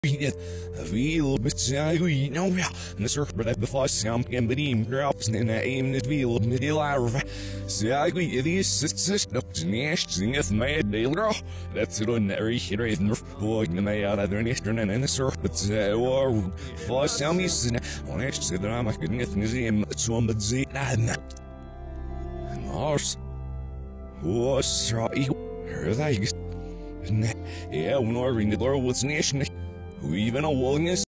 Veel betuigen nou ja, de zorg dat de vastjamp en bedien drops en een het wiel met de larve. Zeg wie die is nog niet zingen met de deel. Dat ze dan reden voor de mij uit de nesten en de zorg dat ze war vastjamp is. Honest ze drama kunnen niet zien zo'n bezit aan. Mars was right. Her legs. Ja, we know in the door was nation. We even a willingness.